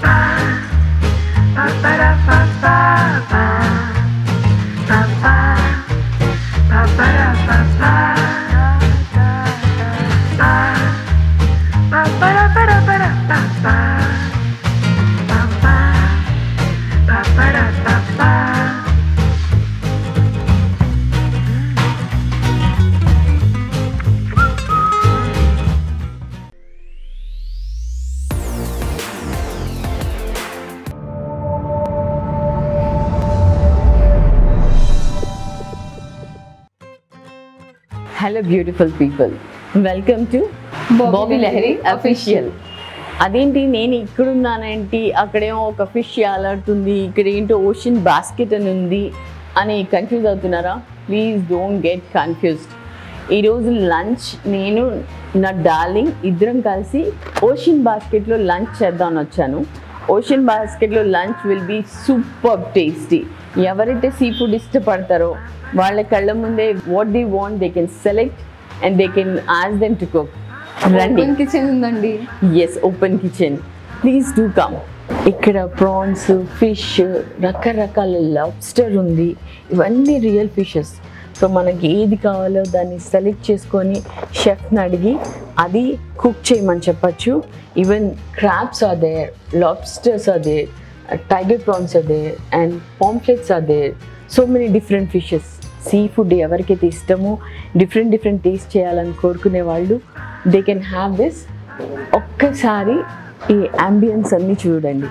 Hello beautiful people, welcome to Bobby Lahiri Official. అదేంటి నేను ఇక్కడున్నానేంటి, అక్కడేమో ఒక ఫిష్ యాలాడుతుంది, ఇక్కడ ఏంటో ఓషన్ బాస్కెట్ అని ఉంది అని కన్ఫ్యూజ్ అవుతున్నారా? Please don't get confused. ఈరోజు లంచ్ నేను నా డార్లింగ్ ఇద్దరం కలిసి ఓషన్ బాస్కెట్లో లంచ్ చేద్దామని వచ్చాను. ఓషన్ బాస్కెట్లో lunch will be super tasty. ఎవరైతే సీ ఫుడ్ ఇష్టపడతారో వాళ్ళ కళ్ళ ముందే what they want they can select and they can ask them to cook. రండి, ఓపెన్ కిచెన్ ఉందండి. Yes, open kitchen, please do come. ఇక్కడ ప్రాన్స్, ఫిష్, రకరకాల లాబ్స్టర్ ఉంది. ఇవన్నీ రియల్ ఫిషెస్. సో మనకి ఏది కావాలో దాన్ని సెలెక్ట్ చేసుకొని షెఫ్ని అడిగి అది కుక్ చేయమని చెప్పచ్చు. Even crabs are there, lobsters are there, tiger prawns are there and pomfrets are there. So many different fishes. Sea food ఎవరికైతే ఇష్టమో డిఫరెంట్ టేస్ట్ చేయాలని కోరుకునే వాళ్ళు దే కెన్ హ్యావ్ దిస్. ఒక్కసారి ఈ అంబియన్స్ అన్నీ చూడండి.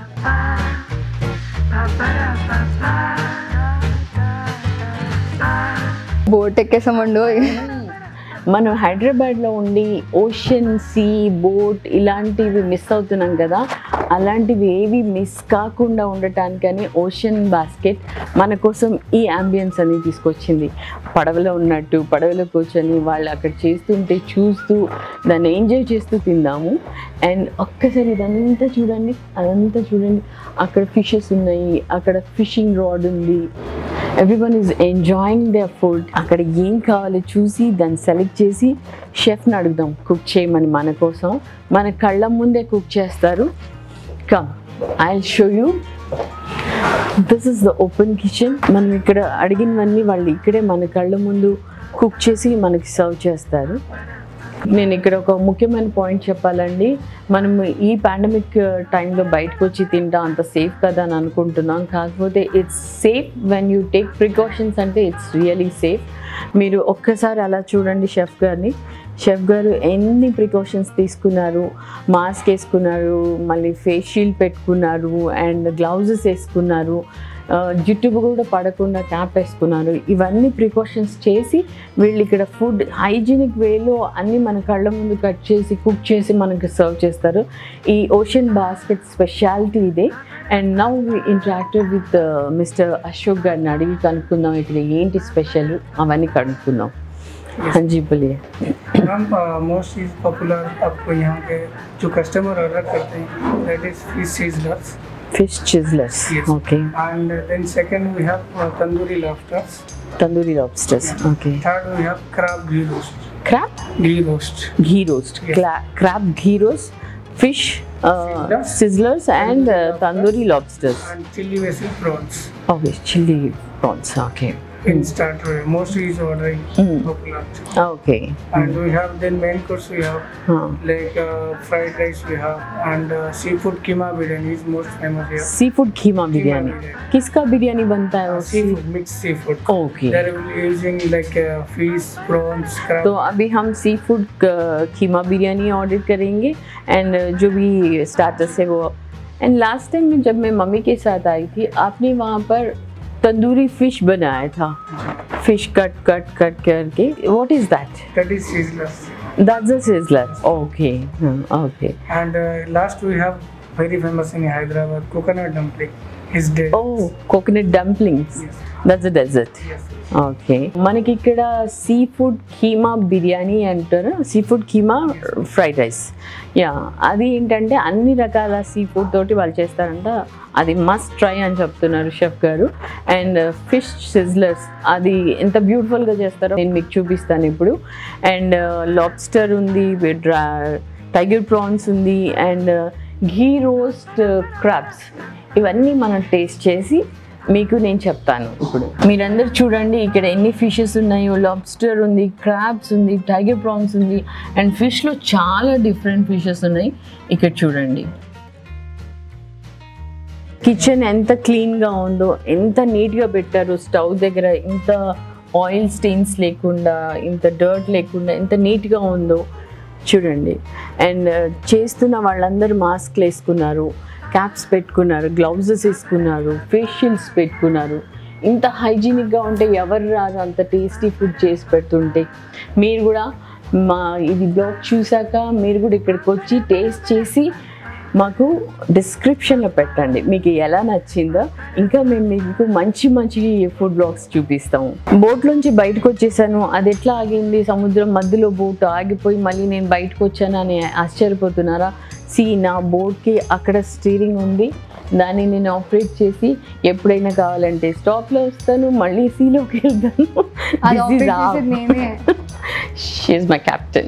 బోట్ ఎక్కేసామండో. మనం హైదరాబాద్లో ఉండి ఓషన్, సీ, బోట్ ఇలాంటివి మిస్ అవుతున్నాం కదా. అలాంటివి ఏవి మిస్ కాకుండా ఉండటానికని ఓషన్ బాస్కెట్ మన కోసం ఈ అంబియన్స్ అని తీసుకొచ్చింది. పడవలో ఉన్నట్టు పడవలో కూర్చొని వాళ్ళు అక్కడ చేస్తుంటే చూస్తూ దాన్ని ఎంజాయ్ చేస్తూ తిందాము. అండ్ ఒక్కసారి ఇదంతా చూడండి, అదంతా చూడండి. అక్కడ ఫిషెస్ ఉన్నాయి, అక్కడ ఫిషింగ్ రాడ్ ఉంది. Everyone is enjoying their food. అక్కడ ఏం కావాలో చూసి దాన్ని సెలెక్ట్ చేసి షెఫ్ని అడుగుదాం కుక్ చేయమని. మన కోసం మన కళ్ళ ముందే కుక్ చేస్తారు. Come, I'll show you. This is the open kitchen. మనం ఇక్కడ అడిగినవన్నీ వాళ్ళు ఇక్కడే మన కళ్ళ ముందు కుక్ చేసి మనకి సర్వ్ చేస్తారు. నేను ఇక్కడ ఒక ముఖ్యమైన పాయింట్ చెప్పాలండి. మనం ఈ పాండమిక్ టైంలో బయటకు వచ్చి తింటాం, అంత సేఫ్ కదా అని అనుకుంటున్నాం. కాకపోతే it's safe when you take precautions. అంటే ఇట్స్ రియలీ సేఫ్. మీరు ఒక్కసారి అలా చూడండి షెఫ్ గారిని. షెఫ్ గారు ఎన్ని ప్రికాషన్స్ తీసుకున్నారు. మాస్క్ వేసుకున్నారు, మళ్ళీ ఫేస్ షీల్డ్ పెట్టుకున్నారు, అండ్ గ్లౌజెస్ వేసుకున్నారు, జుట్టు కూడా పడకుండా ట్యాప్ వేసుకున్నారు. ఇవన్నీ ప్రికాషన్స్ చేసి వీళ్ళు ఇక్కడ ఫుడ్ హైజీనిక్ వేలో అన్నీ మన కళ్ళ ముందు కట్ చేసి కుక్ చేసి మనకి సర్వ్ చేస్తారు. ఈ ఓషన్ బాస్కెట్ స్పెషాలిటీ ఇదే. And now we interacted with mister Ashok గారిని అడిగి కనుక్కుందాం ఇక్కడ ఏంటి స్పెషల్ అవన్నీ కనుక్కుందాం. हाँ जी बोलिए मैम. मोस्ट इज पॉपुलर आपको यहाँ के जो कस्टमर ऑर्डर करते हैं that is fish sizzlers. Fish chizzlers. Yes. Okay. And then second we have tandoori lobsters. Tandoori lobsters. Yeah. Okay. Third we have crab ghee roast. Crab? Ghee roast. Ghee roast. Yes. Crab ghee roast. Fish sizzlers and tandoori lobsters. And chili vessel prawns. Okay, chili prawns. Okay. In starter mostly is ordering popular. Okay. And we have then main course we have like fried rice we have and seafood keema biryani is most famous here. Seafood keema biryani. किसका बिरयानी बनता है? Seafood, mixed seafood. Okay. They are using like fish, prawns, crab. तो अभी हम sea food keema biryani order करेंगे and जो भी starters है वो. एंड लास्ट टाइम जब मैं मम्मी के साथ आई थी आपने वहाँ पर तंदूरी फिश बनाया था. फिश कट करके. What is that? That is sizzlers. That's a sizzler. Okay. Okay. And last we have very famous in Hyderabad coconut dumpling. Is dead. Oh, coconut dumplings. Yes. That's a dessert. Yes. Okay. మనకి ఇక్కడ sea food keema biryani అంటారు, sea food keema fried rice. Yeah, అది ఏంటంటే అన్ని రకాల sea food తోటి వాళ్ళు చేస్తారంట. అది మస్ట్ ట్రై అని చెప్తున్నారు షెఫ్ గారు. అండ్ ఫిష్ సిజ్లర్స్ అది ఎంత బ్యూటిఫుల్గా చేస్తారో నేను మీకు చూపిస్తాను ఇప్పుడు. అండ్ లాబ్స్టర్ ఉంది, టైగర్ ప్రాన్స్ ఉంది, అండ్ ఘీ రోస్ట్ క్రాబ్స్, ఇవన్నీ మనం టేస్ట్ చేసి మీకు నేను చెప్తాను. ఇప్పుడు మీరందరూ చూడండి ఇక్కడ ఎన్ని ఫిషెస్ ఉన్నాయో. లాబ్స్టర్ ఉంది, క్రాబ్స్ ఉంది, టైగర్ ప్రాన్స్ ఉంది, అండ్ ఫిష్లో చాలా డిఫరెంట్ ఫిషెస్ ఉన్నాయి. ఇక్కడ చూడండి కిచెన్ ఎంత క్లీన్గా ఉందో, ఎంత నీట్గా పెట్టారు. స్టవ్ దగ్గర ఇంత ఆయిల్ స్టెయిన్స్ లేకుండా, ఇంత డర్ట్ లేకుండా ఎంత నీట్గా ఉందో చూడండి. అండ్ చేస్తున్న వాళ్ళందరూ మాస్క్లు వేసుకున్నారు, క్యాప్స్ పెట్టుకున్నారు, గ్లౌజెస్ వేసుకున్నారు, ఫేషియల్స్ పెట్టుకున్నారు. ఇంత హైజీనిక్గా ఉంటే ఎవరు రాదు అంత టేస్టీ ఫుడ్ చేసి పెడుతుంటే. మీరు కూడా మా ఇది బ్లాగ్ చూసాక మీరు కూడా ఇక్కడికి వచ్చి టేస్ట్ చేసి మాకు డిస్క్రిప్షన్లో పెట్టండి మీకు ఎలా నచ్చిందో. ఇంకా మేము మీకు మంచి మంచి ఫుడ్ బ్లాగ్స్ చూపిస్తాము. బోట్లోంచి బయటకు వచ్చేసాను, అది ఎట్లా ఆగింది, సముద్రం మధ్యలో బోట్ ఆగిపోయి మళ్ళీ నేను బయటకు వచ్చాను అని ఆశ్చర్యపోతున్నారా? నా బోట్కి అక్కడ స్టీరింగ్ ఉంది, దాన్ని నేను ఆపరేట్ చేసి ఎప్పుడైనా కావాలంటే స్టాప్లో వస్తాను, మళ్ళీ సీలోకి వెళ్తాను. She's my captain.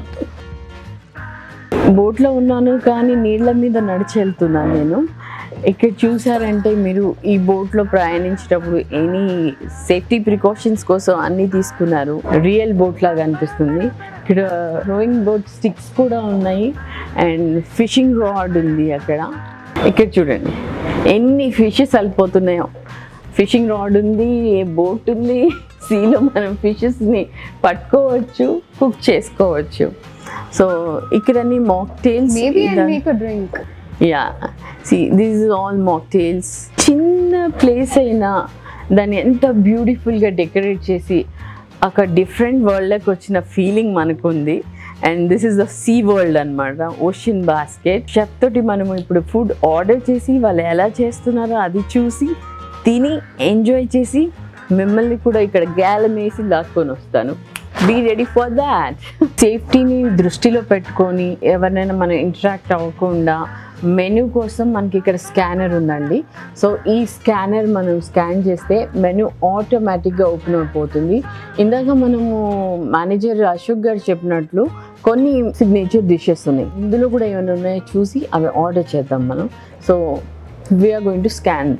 బోట్లో ఉన్నాను కానీ నీళ్ళ మీద నడిచి వెళ్తున్నాను నేను. ఇక్కడ చూసారంటే మీరు ఈ బోట్లో ప్రయాణించేటప్పుడు ఎనీ సేఫ్టీ ప్రికాషన్స్ కోసం అన్నీ తీసుకున్నారు. రియల్ బోట్ లాగా అనిపిస్తుంది. ఇక్కడ రోయింగ్ బోట్ స్టిక్స్ కూడా ఉన్నాయి అండ్ ఫిషింగ్ రాడ్ ఉంది అక్కడ. ఇక్కడ చూడండి ఎన్ని ఫిషెస్ వెళ్ళిపోతున్నాయో. ఫిషింగ్ రాడ్ ఉంది, బోట్ ఉంది, సీలో మనం ఫిషెస్ని పట్టుకోవచ్చు, కుక్ చేసుకోవచ్చు. సో ఇక్కడ అన్ని mocktails, yeah this is all mocktails. చిన్న ప్లేస్ అయినా దాన్ని ఎంత బ్యూటిఫుల్గా డెకరేట్ చేసి ఒక డిఫరెంట్ వరల్డ్లోకి వచ్చిన ఫీలింగ్ మనకుంది. And this is the sea world అనమాట, ఓషన్ బాస్కెట్. షెఫ్ తోటి మనము ఇప్పుడు ఫుడ్ ఆర్డర్ చేసి వాళ్ళు ఎలా చేస్తున్నారో అది చూసి తిని ఎంజాయ్ చేసి మిమ్మల్ని కూడా ఇక్కడ గ్యాలం వేసి లాక్కొని వస్తాను. Be ready for that. సేఫ్టీని దృష్టిలో పెట్టుకొని ఎవరినైనా మనం ఇంటరాక్ట్ అవ్వకుండా మెనూ కోసం మనకి ఇక్కడ స్కానర్ ఉందండి. సో ఈ స్కానర్ మనం స్కాన్ చేస్తే మెనూ ఆటోమేటిక్గా ఓపెన్ అయిపోతుంది. ఇందాక మనము మేనేజర్ అశోక్ గారు చెప్పినట్లు కొన్ని సిగ్నేచర్ డిషెస్ ఉన్నాయి, ఇందులో కూడా ఏమైనా ఉన్నాయో చూసి అవి ఆర్డర్ చేద్దాం మనం. So we're going to scan.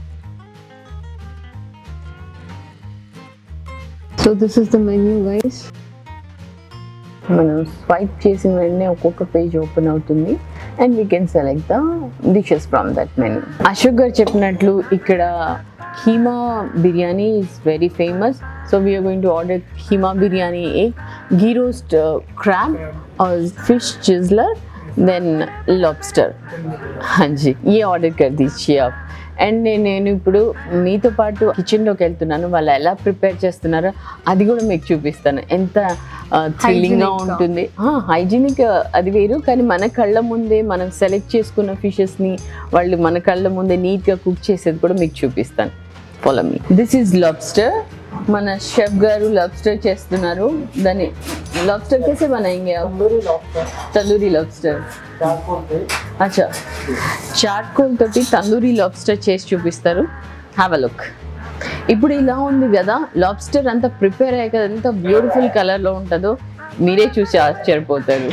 So this is the menu, guys. మనం స్వైప్ చేసిన వెంటనే ఒక్కొక్క పేజ్ ఓపెన్ అవుతుంది and we can select the dishes from that menu. Ashok గారు చెప్పినట్లు ఇక్కడ keema biryani is very famous. So we're going to order keema biryani, egg, ghee roast crab और fish sizzler, then lobster. हाँ जी, ये ऑर्डर कर दीजिए आप. అండ్ నేను ఇప్పుడు మీతో పాటు కిచెన్లోకి వెళ్తున్నాను, వాళ్ళు ఎలా ప్రిపేర్ చేస్తున్నారో అది కూడా మీకు చూపిస్తాను. ఎంత థ్రిల్లింగ్గా ఉంటుంది, హైజీనిక్ అది వేరు, కానీ మన కళ్ళ ముందే మనం సెలెక్ట్ చేసుకున్న ఫిషెస్ని వాళ్ళు మన కళ్ళ ముందే నీట్గా కుక్ చేసేది కూడా మీకు చూపిస్తాను. Follow me. This is lobster. మన షెఫ్ గారు లాబ్స్టర్ చేస్తున్నారు. దాన్ని లాబ్స్టర్ कैसे बनाएंगे आप? तंदूरी लॉबस्टर. అచ్చా, చార్కోల్ తోటి తందూరి లాబ్స్టర్ చేసి చూపిస్తారు. Have a look. ఇప్పుడు ఇలా ఉంది కదా లాబ్స్టర్ అంతా ప్రిపేర్ అయ్యాక ఎంత బ్యూటిఫుల్ కలర్లో ఉంటుందో మీరే చూసి ఆశ్చర్యపోతారు.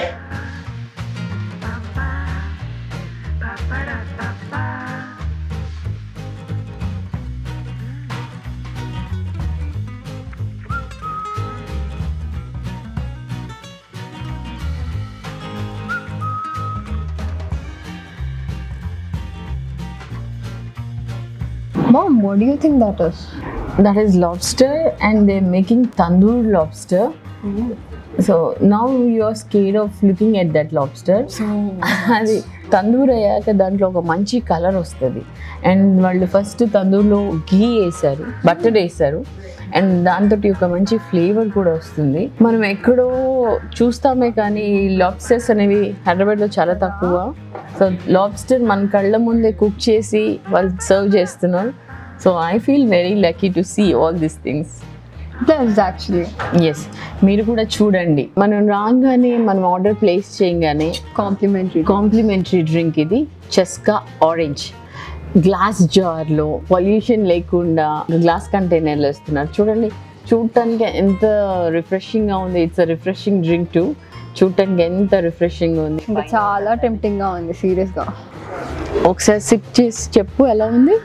Mom, what do you think that is? That is lobster and they're making tandoor lobster. So now you're scared of looking at that lobster. అది తందూర్ అయ్యాక దాంట్లో ఒక మంచి కలర్ వస్తుంది. అండ్ వాళ్ళు ఫస్ట్ తందూర్లో ఘీ వేసారు, బటర్ వేసారు, అండ్ దాంతో ఒక మంచి ఫ్లేవర్ కూడా వస్తుంది. మనం ఎక్కడో చూస్తామే కానీ లాబ్స్టర్స్ అనేవి హైదరాబాద్లో చాలా తక్కువ. సో లాబ్స్టర్ మన కళ్ళ ముందే కుక్ చేసి వాళ్ళు సర్వ్ చేస్తున్నారు. So I feel very lucky to see all these things. That's actually. Yes, మీరు కూడా చూడండి. మనం రాగానే మనం ఆర్డర్ ప్లేస్ చేయగానే కాంప్లిమెంటరీ డ్రింక్ ఇది చెస్కా ఆరెంజ్ గ్లాస్ జార్లో, పొల్యూషన్ లేకుండా గ్లాస్ కంటైనర్లో ఇస్తున్నారు. చూడండి, చూడటానికి ఎంత రిఫ్రెషింగ్గా ఉంది. It's a refreshing drink too. చూడటానికి ఎంత రిఫ్రెషింగ్ ఉంది. ఇంకా చాలా టెంప్టింగ్ గా ఉంది సీరియస్ గా. ఒకసారి సిప్ చేసి చెప్పు ఎలా ఉంది.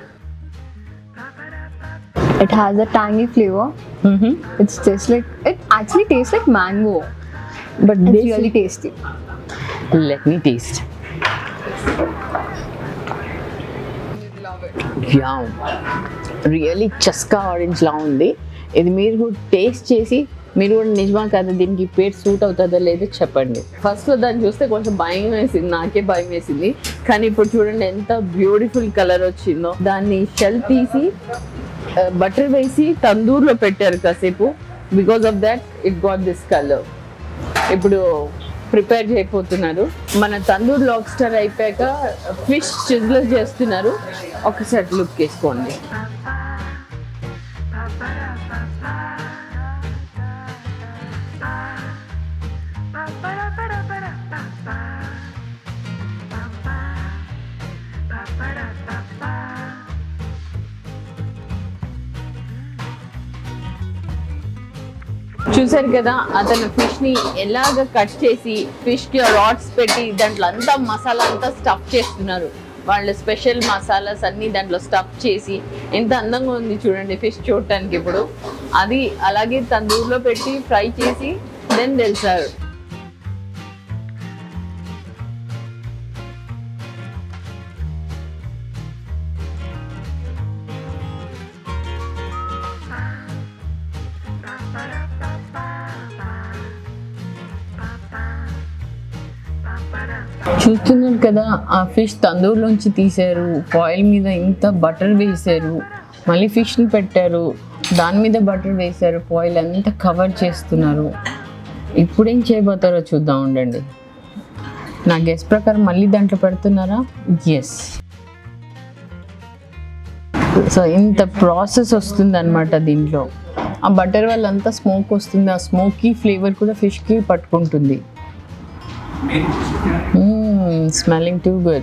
It has a tangy flavor. It actually tastes like mango, but it's really tasty. Let me taste. Yeah, really చస్కా ఆరెంజ్ లా ఉంది. ఇది మీరు కూడా టేస్ట్ చేసి మీరు కూడా నిజమా కదా దీనికి పేరు సూట్ అవుతుందో లేదో చెప్పండి. ఫస్ట్లో దాన్ని చూస్తే కొంచెం భయం వేసింది, నాకే భయం వేసింది. కానీ ఇప్పుడు చూడండి ఎంత బ్యూటిఫుల్ కలర్ వచ్చిందో. దాన్ని షెల్ తీసి బటర్ వేసి తందూర్లో పెట్టారు కాసేపు. Because of that it got this colour. ఇప్పుడు ప్రిపేర్ చేయబోతున్నారు. మన తందూర్ లాబ్స్టర్ అయిపోయాక ఫిష్ చిజ్లర్ చేస్తున్నారు. ఒకసారి లుక్ వేసుకోండి. చూసారు కదా అతను ఫిష్ ని ఎలాగ కట్ చేసి ఫిష్ కి రాడ్స్ పెట్టి దాంట్లో అంతా మసాలా అంతా స్టఫ్ చేస్తున్నారు. వాళ్ళ స్పెషల్ మసాలాస్ అన్ని దాంట్లో స్టఫ్ చేసి ఎంత అందంగా ఉంది చూడండి ఫిష్ చూడటానికి. ఇప్పుడు అది అలాగే తందూరులో పెట్టి ఫ్రై చేసి దెన్ తెలుసారు. చూస్తున్నారు కదా ఆ ఫిష్ తందూరులోంచి తీశారు. ఫాయిల్ మీద ఇంత బటర్ వేశారు, మళ్ళీ ఫిష్ని పెట్టారు, దాని మీద బటర్ వేశారు, ఫాయిల్ అంతా కవర్ చేస్తున్నారు. ఇప్పుడేం చేయబోతారో చూద్దాం ఉండండి. నా గెస్ ప్రకారం మళ్ళీ దాంట్లో పెడుతున్నారా? ఎస్. సో ఇంత ప్రాసెస్ వస్తుంది అనమాట దీంట్లో. ఆ బటర్ వల్ల అంతా స్మోక్ వస్తుంది. ఆ స్మోకీ ఫ్లేవర్ కూడా ఫిష్కి పట్టుకుంటుంది. Smelling too good.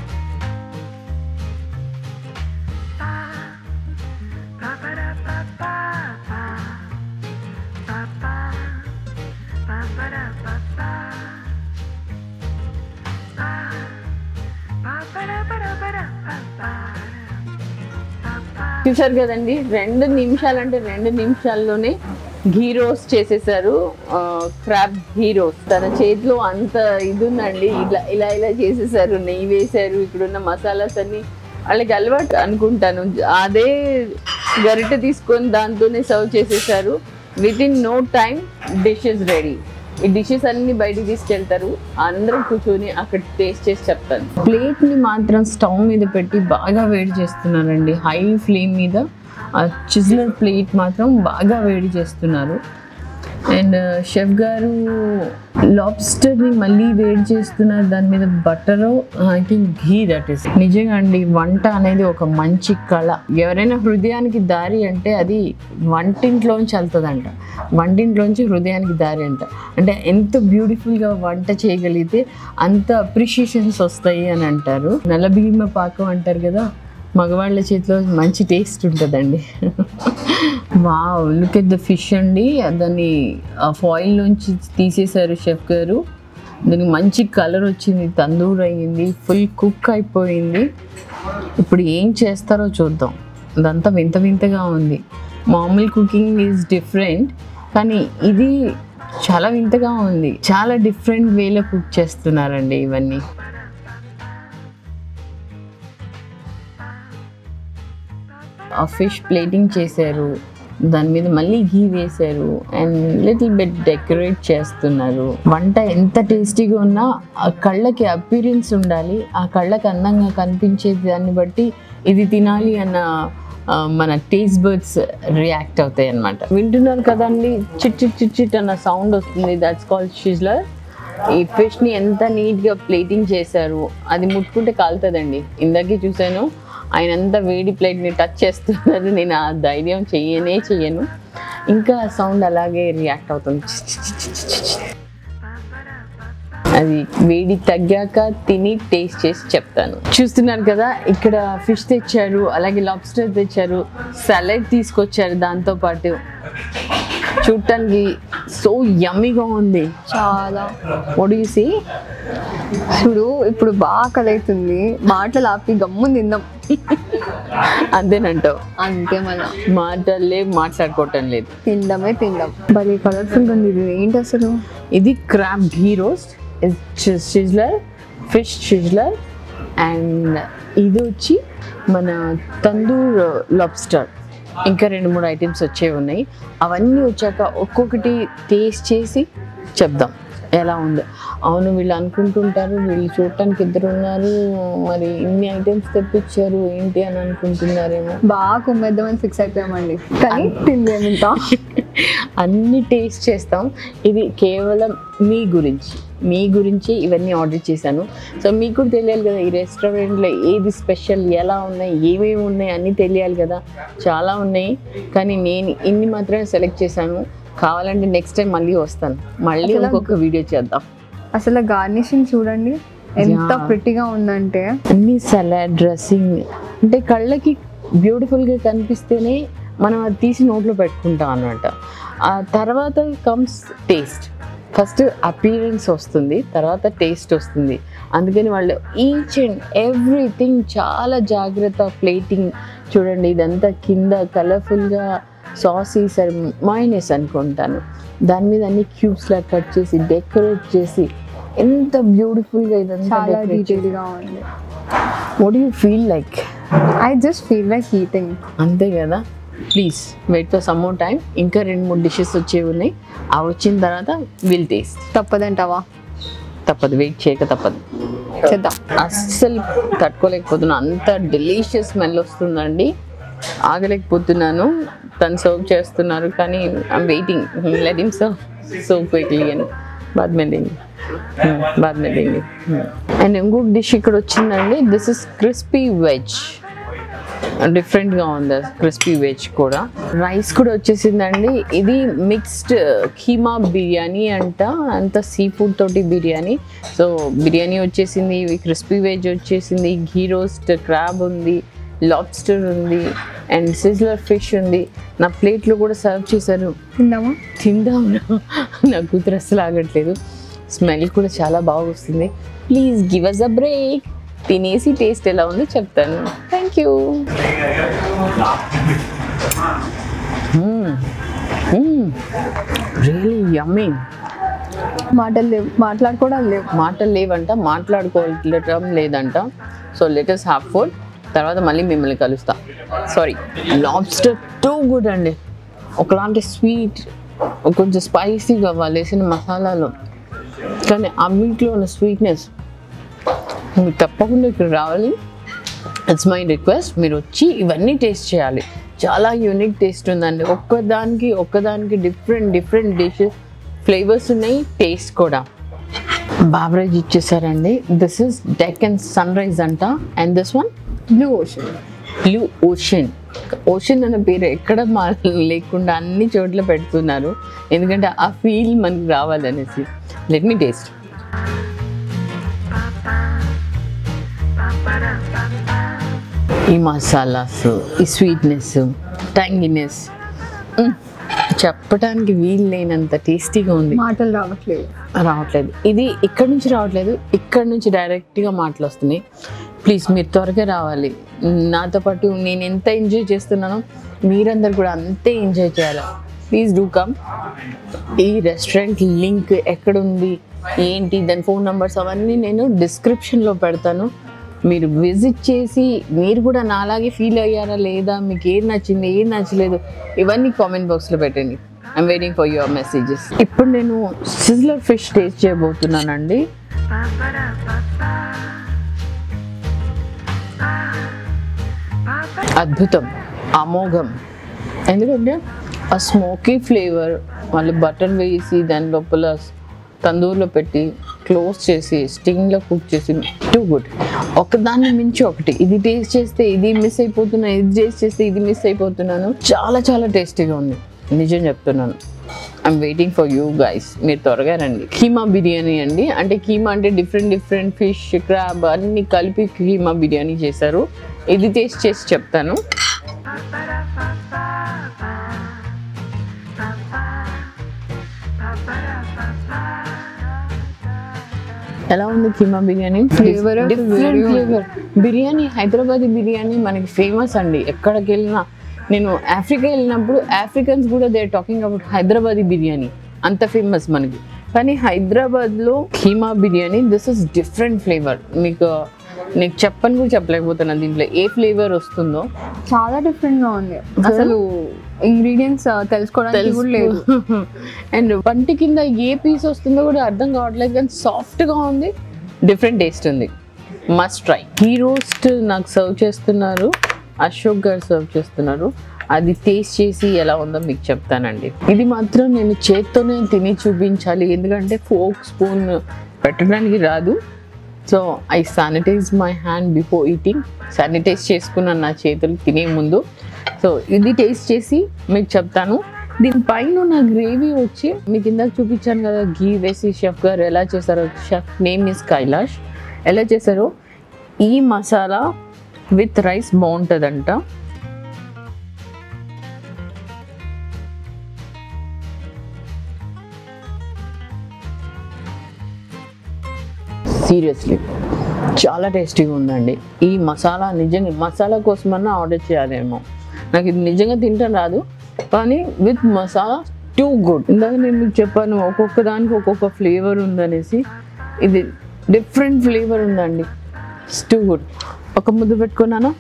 చూసారు కదండి, 2 నిమిషాలంటే 2 నిమిషాల్లోనే ఘీ రోస్ట్ చేసేసారు. Crab ghee roast. తన చేతిలో అంత ఇది ఉందండి. ఇలా ఇలా చేసేసారు, నెయ్యి వేసారు, ఇక్కడున్న మసాలాస్ అన్ని వాళ్ళకి అలవాటు అనుకుంటాను. అదే గరిటె తీసుకొని దాంతోనే సర్వ్ చేసేసారు. With in no time dish is ready. ఈ డిషెస్ అన్ని బయటికి తీసుకెళ్తారు. అందరం కూర్చొని అక్కడ టేస్ట్ చేసి చెప్తాను. ప్లేట్ని మాత్రం స్టవ్ మీద పెట్టి బాగా వేడి చేస్తున్నారండి, హై ఫ్లేమ్ మీద. ఆ చిజ్లర్ ప్లేట్ మాత్రం బాగా వేడి చేస్తున్నారు. అండ్ షెఫ్ గారు లాబ్స్టర్ని మళ్ళీ వేడి చేస్తున్నారు. దాని మీద butter, I think ghee, that is. నిజంగా అండి వంట అనేది ఒక మంచి కళ. ఎవరైనా హృదయానికి దారి అంటే అది వంటింట్లోంచి వెళ్తుందంట. వంటింట్లోంచి హృదయానికి దారి అంట. అంటే ఎంత బ్యూటిఫుల్గా వంట చేయగలిగితే అంత అప్రిషియేషన్స్ వస్తాయి అని అంటారు. నల్లబియ్యమ పాకం అంటారు కదా, మగవాళ్ళ చేతిలో మంచి టేస్ట్ ఉంటుందండి. Wow, look at the fish అండి. దాన్ని ఫాయిల్ నుంచి తీసేశారు షెఫ్ గారు. దానికి మంచి కలర్ వచ్చింది, తందూరు అయ్యింది, ఫుల్ కుక్ అయిపోయింది. ఇప్పుడు ఏం చేస్తారో చూద్దాం. అదంతా వింత వింతగా ఉంది. మామూలు కుకింగ్ ఈజ్ డిఫరెంట్, కానీ ఇది చాలా వింతగా ఉంది. చాలా డిఫరెంట్ వేలో కుక్ చేస్తున్నారండి ఇవన్నీ. ఆ ఫిష్ ప్లేటింగ్ చేశారు, దాని మీద మళ్ళీ ఘీ వేశారు అండ్ లిటిల్ బిట్ డెకరేట్ చేస్తున్నారు. వంట ఎంత టేస్టీగా ఉన్నా ఆ కళ్ళకి అపీరెన్స్ ఉండాలి. ఆ కళ్ళకి అందంగా కనిపించే దాన్ని బట్టి ఇది తినాలి అన్న మన టేస్ట్ బర్డ్స్ రియాక్ట్ అవుతాయి అన్నమాట. వింటున్నారు కదండి, చిట్ చిట్ చిట్ చిట్ అన్న సౌండ్ వస్తుంది. That's called sizzler. ఈ ఫిష్ని ఎంత నీట్గా ప్లేటింగ్ చేశారు. అది ముట్టుకుంటే కాలుతుందండి. ఇందాకే చూశాను, ఆయన అంతా వేడి ప్లేట్ని టచ్ చేస్తున్నారు. నేను ఆ ధైర్యం చెయ్యను. ఇంకా సౌండ్ అలాగే రియాక్ట్ అవుతుంది. అది వేడి తగ్గాక తిని టేస్ట్ చేసి చెప్తాను. చూస్తున్నారు కదా, ఇక్కడ ఫిష్ తెచ్చారు, అలాగే లాబ్స్టర్ తెచ్చారు, సలాడ్ తీసుకొచ్చారు దాంతోపాటు. చూడటానికి సో యమ్మీగా ఉంది. చాలా. What you say? చూడు ఇప్పుడు బాగా కలవుతుంది, మాటలు ఆపి గమ్మున తిందాం. అంతేనంటావు? అంతే మళ్ళా మాటలే మాట్లాడుకోవటం లేదు, తిండమే తిందాం. భలే కలర్ఫుల్గా ఉంది. ఇది ఏంటి అసలు? ఇది crab ghee roast, sizzler, fish sizzler, and ఇది వచ్చి మన తందూర్ లాబ్స్టర్. ఇంకా 2-3 ఐటమ్స్ వచ్చేవి ఉన్నాయి. అవన్నీ వచ్చాక ఒక్కొక్కటి టేస్ట్ చేసి చెప్దాం ఎలా ఉందో. అవును, వీళ్ళు అనుకుంటుంటారు వీళ్ళు చూడటానికి 2 ఉన్నారు, మరి ఇన్ని ఐటమ్స్ తెప్పించారు ఏంటి అని అనుకుంటున్నారేమో. బాగా కుమ్మేద్దామని ఫిక్స్ అయిపోయామండి, కానీ తినలేము ఇంకా. అన్ని టేస్ట్ చేస్తాం. ఇది కేవలం మీ గురించి ఇవన్నీ ఆర్డర్ చేశాను. సో మీకు కూడా తెలియాలి కదా, ఈ రెస్టారెంట్లో ఏది స్పెషల్, ఎలా ఉన్నాయి, ఏమేమి ఉన్నాయి అన్నీ తెలియాలి కదా. చాలా ఉన్నాయి, కానీ నేను ఇన్ని మాత్రమే సెలెక్ట్ చేశాను. కావాలంటే నెక్స్ట్ టైం మళ్ళీ వస్తాను, మళ్ళీ ఇంకొక వీడియో చేద్దాం. అసలు గార్నిషింగ్ చూడండి ఎంత ప్రిటీగా ఉందంటే. అన్ని సలాడ్ డ్రెస్సింగ్ అంటే కళ్ళకి బ్యూటిఫుల్గా కనిపిస్తేనే మనం అది తీసి నోట్లో పెట్టుకుంటాం అన్నమాట. ఆ తర్వాత కమ్స్ టేస్ట్. ఫస్ట్ అపీరెన్స్ వస్తుంది, తర్వాత టేస్ట్ వస్తుంది. అందుకని వాళ్ళు ఈచ్ అండ్ ఎవ్రీథింగ్ చాలా జాగ్రత్త. ప్లేటింగ్ చూడండి, ఇదంతా కింద కలర్ఫుల్గా సాసీ సరే మైనస్ అనుకుంటాను, దాని మీద అన్ని క్యూబ్స్లా కట్ చేసి డెకరేట్ చేసి ఎంత బ్యూటిఫుల్గా ఇదంతా చాలా డీటెయిల్గా ఉంది. What you feel like? I just feel like eating. అంతే కదా. Please wait for some more time. ఇంకా 2-3 డిషెస్ వచ్చేవి ఉన్నాయి, అవి వచ్చిన తర్వాత విల్ టేస్ట్. తప్పదంటావా? తప్పదు, వెయిట్ చేయక తప్పదు. చేద్దాం. అస్సలు తట్టుకోలేకపోతున్నాను, అంత డెలీషియస్ స్మెల్ వస్తుందండి. ఆగలేకపోతున్నాను. తను సర్వ్ చేస్తున్నారు కానీ I'm waiting, let him serve so quickly అని. బాద్ మే దేంగే. అండ్ ఇంకొక డిష్ ఇక్కడ వచ్చిందండి. This is crispy veg. డిఫరెంట్గా ఉంది క్రిస్పీ వెజ్ కూడా. రైస్ కూడా వచ్చేసిందండి. ఇది మిక్స్డ్ కీమా బిర్యానీ అంత సీ ఫుడ్ తోటి బిర్యానీ. సో బిర్యానీ వచ్చేసింది, క్రిస్పీ వెజ్ వచ్చేసింది, ఘీ రోస్ట్ క్రాబ్ ఉంది, లాబ్స్టర్ ఉంది, అండ్ సిజ్లర్ ఫిష్ ఉంది. నా ప్లేట్లో కూడా సర్వ్ చేశారు. తిందాం నా కూతురు అస్సలు ఆగట్లేదు. స్మెల్ కూడా చాలా బాగా వస్తుంది. Please give us a break. తినేసి టేస్ట్ ఎలా ఉందో చెప్తాను. Thank you. Really yummy. మాటలు లేవు, మాటలు లేవంట, మాట్లాడుకోవటం లేదంట. So let us have food. తర్వాత మళ్ళీ మిమ్మల్ని కలుస్తా. సారీ, లాబ్స్టర్ టూ గుడ్ అండి. ఒకలాంటి స్వీట్, కొంచెం స్పైసీగా వాళ్ళు వేసిన మసాలాలో, కానీ ఆ మీట్లో ఉన్న స్వీట్నెస్. మీరు తప్పకుండా ఇక్కడ రావాలి. It's my request. మీరు వచ్చి ఇవన్నీ టేస్ట్ చేయాలి. చాలా యూనిక్ టేస్ట్ ఉందండి. ఒక్కదానికి డిఫరెంట్ డిషెస్, ఫ్లేవర్స్ ఉన్నాయి, టేస్ట్ కూడా. బావరేజ్ ఇచ్చేసారండి. This is Deccan sunrise అంట. And this one blue ocean. Ocean అనే పేరు ఎక్కడ లేకుండా అన్ని చోట్ల పెడుతున్నారు, ఎందుకంటే ఆ ఫీల్ మనకి రావాలనేసి. Let me taste. ఈ మసాలాస్, ఈ స్వీట్నెస్, ట్యాంగినెస్ చెప్పడానికి వీలు లేనంత టేస్టీగా ఉంది. మాటలు రావట్లేదు. ఇది ఇక్కడ నుంచి రావట్లేదు, ఇక్కడ నుంచి డైరెక్ట్గా మాటలు వస్తున్నాయి. ప్లీజ్ మీరు త్వరగా రావాలి. నాతో పాటు నేను ఎంత ఎంజాయ్ చేస్తున్నానో మీరందరు కూడా అంతే ఎంజాయ్ చేయాలి. Please do come. ఈ రెస్టారెంట్ లింక్ ఎక్కడుంది ఏంటి, దాని ఫోన్ నెంబర్స్ అవన్నీ నేను డిస్క్రిప్షన్లో పెడతాను. మీరు విజిట్ చేసి మీరు కూడా నాలాగే ఫీల్ అయ్యారా లేదా, మీకు ఏది నచ్చింది ఏది నచ్చలేదు ఇవన్నీ కామెంట్ బాక్స్లో పెట్టండి. I'm waiting for your messages. ఇప్పుడు నేను సిజ్లర్ ఫిష్ టేస్ట్ చేయబోతున్నానండి. అద్భుతం, అమోఘం. ఎందుకంటే ఆ స్మోకీ ఫ్లేవర్, వాళ్ళు బటర్ వేసి దాని లోపల తందూరులో పెట్టి క్లోజ్ చేసి స్టింగ్లో కుక్ చేసి, టూ గుడ్. ఒకదాన్ని మించి ఒకటి. ఇది టేస్ట్ చేస్తే ఇది మిస్ అయిపోతున్నాను, ఇది టేస్ట్ చేస్తే ఇది మిస్ అయిపోతున్నాను. చాలా చాలా టేస్టీగా ఉంది, నిజం చెప్తున్నాను. I'm waiting for you guys. మీరు త్వరగా రండి. కీమా బిర్యానీ అండి. అంటే కీమా అంటే డిఫరెంట్ ఫిష్, క్రాబ్ అన్నీ కలిపి కీమా బిర్యానీ చేశారు. ఇది టేస్ట్ చేసి చెప్తాను. ఎలా ఉంది keema biryani? Flavor of different very- flavour biryani. Hyderabadi biryani మనకి ఫేమస్ అండి. ఎక్కడికి వెళ్ళినా, నేను ఆఫ్రికా వెళ్ళినప్పుడు ఆఫ్రికన్స్ కూడా they are talking about Hyderabadi biryani, అంత ఫేమస్ మనకి. కానీ హైదరాబాద్లో keema biryani this is different flavour. నీకు చెప్పని కూడా చెప్పలేకపోతున్నాను దీంట్లో ఏ ఫ్లేవర్ వస్తుందో. చాలా డిఫరెంట్ గా ఉంది. అసలు ఇంగ్రీడియంట్స్ తెలుసుకోవడానికి కూడా లేదు. అండ్ పంటి కింద ఏ పీస్ వస్తుందో కూడా అర్థం కావట్లేదు, కానీ సాఫ్ట్గా ఉంది, డిఫరెంట్ టేస్ట్ ఉంది. Must try. గీ రోస్ట్ నాకు సర్వ్ చేస్తున్నారు, అశోక్ గారు సర్వ్ చేస్తున్నారు. అది టేస్ట్ చేసి ఎలా ఉందో మీకు చెప్తానండి. ఇది మాత్రం నేను చేత్తోనే తిని చూపించాలి, ఎందుకంటే ఫోక్ స్పూన్ పెట్టడానికి రాదు. So I sanitize my hand before eating. Sanitize చేసుకున్నాను నా చేతులు తినే ముందు. సో ఇది టేస్ట్ చేసి మీకు చెప్తాను. దీనిపైన నా గ్రేవీ వచ్చి మీకు ఇందాక చూపించాను కదా, గీ వేసి షెఫ్ గారు ఎలా చేశారో. Chef name is Kailash. ఎలా చేశారో ఈ మసాలా విత్ రైస్ బాగుంటుందంట. సీరియస్లీ చాలా టేస్టీగా ఉందండి. ఈ మసాలా నిజంగా మసాలా కోసమన్నా ఆర్డర్ చేయాలేమో. నాకు ఇది నిజంగా తింటాను రాదు, కానీ విత్ మసాలా టూ గుడ్. ఇందాక నేను మీకు చెప్పాను ఒక్కొక్క దానికి ఒక్కొక్క ఫ్లేవర్ ఉందనేసి. ఇది డిఫరెంట్ ఫ్లేవర్ ఉందండి, ఇట్స్ టూ గుడ్. ఒక ముద్ద పెట్టుకున్నాను.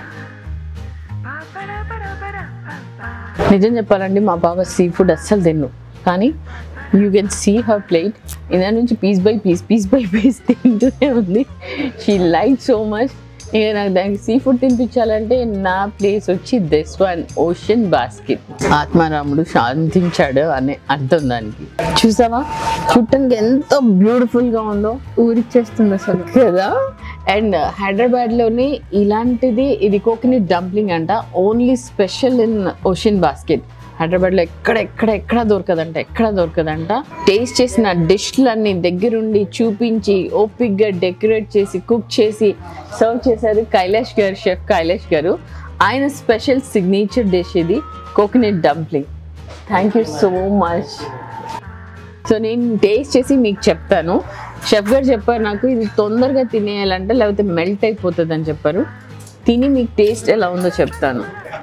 నిజం చెప్పాలండి మా పాప సీ ఫుడ్ అస్సలు తిన్ను, కానీ you can see her plate. ఇందా నుంచి పీస్ బై పీస్ తింటూనే ఉంది. She like so much. ఇక నాకు దానికి సీ ఫుడ్ తినిపించాలంటే నా ప్లేస్ వచ్చి దిస్ వన్, ఓషన్ బాస్కెట్. ఆత్మారాముడు శాంతించాడు అనే అర్థం దానికి. చూసావా చూడటానికి ఎంత బ్యూటిఫుల్గా ఉందో, ఊరిచ్చేస్తుంది అసలు కదా. అండ్ హైదరాబాద్లోనే ఇలాంటిది, ఇది కోకోనట్ డంప్లింగ్ అంట, only special in ocean basket. హైదరాబాద్లో ఎక్కడ దొరకదంట. టేస్ట్ చేసిన డిష్లన్నీ దగ్గరుండి చూపించి ఓపిక్గా డెకరేట్ చేసి కుక్ చేసి సర్వ్ చేశారు కైలాష్ గారు, షెఫ్ కైలాష్ గారు. ఆయన స్పెషల్ సిగ్నేచర్ డిష్ ఇది coconut dumpling. Thank you so much. So నేను టేస్ట్ చేసి మీకు చెప్తాను. షెఫ్ గారు చెప్పారు నాకు ఇది తొందరగా తినేయాలంటే లేకపోతే మెల్ట్ అయిపోతుంది అని చెప్పారు. తిని మీకు టేస్ట్ ఎలా ఉందో చెప్తాను.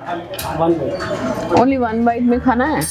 ఓన్లీ వన్ బైట్ में खाना है.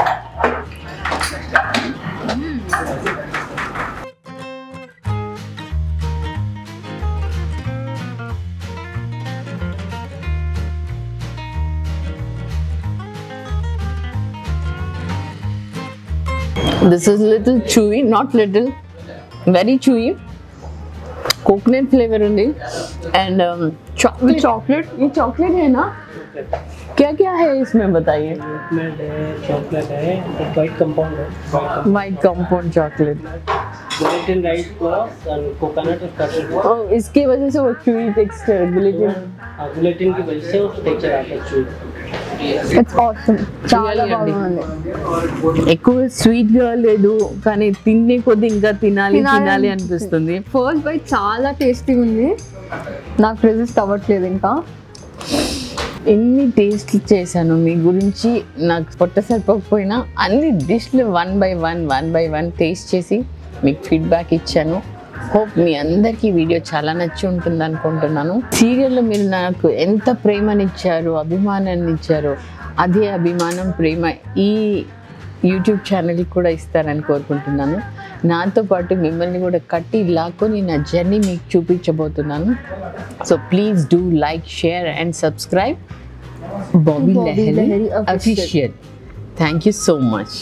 This is little chewy, not little, very chewy. Coconut flavour ఉంది एंड चॉकलेट. ये चॉकलेट है ना? क्या क्या है इसमें बताइए. चॉकलेट है, चॉकलेट है, वाइट कंपाउंड है, white compound chocolate. Gluten rice plus coconut और कस्टर्ड. और इसकी वजह से वो chewy टेक्सचर ग्लूटेन की वजह से वो टेक्सचर आता है chewy. It's awesome. చాలా Really అండి. బాగుంది. ఎక్కువ స్వీట్ గా లేదు, కానీ తినే కొద్ది ఇంకా తినాలి అనిపిస్తుంది. ఫస్ట్ బైట్ చాలా టేస్టీగా ఉంది. నాకు రెసిస్ట్ అవ్వట్లేదు ఇంకా. ఎన్ని టేస్ట్లు చేశాను మీ గురించి, నాకు పొట్ట సరిపోకపోయినా అన్ని డిష్లు వన్ బై వన్ టేస్ట్ చేసి మీకు ఫీడ్బ్యాక్ ఇచ్చాను. హోప్ మీ అందరికీ వీడియో చాలా నచ్చి ఉంటుంది అనుకుంటున్నాను. సీరియల్లో మీరు నాకు ఎంత ప్రేమనిచ్చారో, అభిమానాన్ని ఇచ్చారో, అదే అభిమానం ప్రేమ ఈ యూట్యూబ్ ఛానల్కి కూడా ఇస్తారని కోరుకుంటున్నాను. నాతో పాటు మిమ్మల్ని కూడా కట్టి లాక్కొని నా జర్నీ మీకు చూపించబోతున్నాను. So please do like, share and subscribe. Bobby Lahari official. Thank you so much.